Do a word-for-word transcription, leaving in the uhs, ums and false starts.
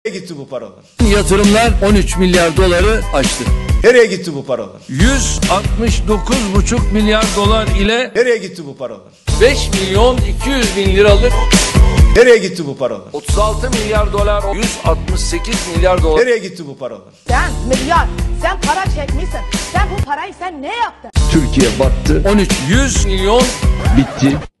Nereye gitti bu paralar? Yatırımlar on üç milyar doları aştı. Nereye gitti bu paralar? yüz altmış dokuz buçuk milyar dolar ile Nereye gitti bu paralar? beş milyon iki yüz bin liralık Nereye gitti bu paralar? otuz altı milyar dolar, yüz altmış sekiz milyar dolar. Nereye gitti bu paralar? Sen milyar, sen para çekmişsin. Sen bu parayı sen ne yaptın? Türkiye battı. on üç yüz milyon Bitti.